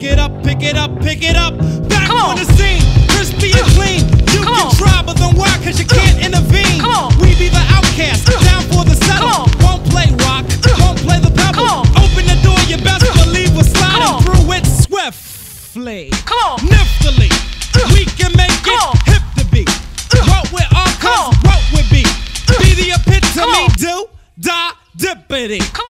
Pick it up, pick it up, pick it up. Back on the scene, crispy and clean. You can try, but then why? Cause you can't intervene. We be the outcast, down for the settle. Won't play rock, won't play the pebble. Open the door, you best believe we're sliding through it swiftly. Niftily, we can make it hip to be. What with our cause, what with be. Be the epitome, do, die, dippity.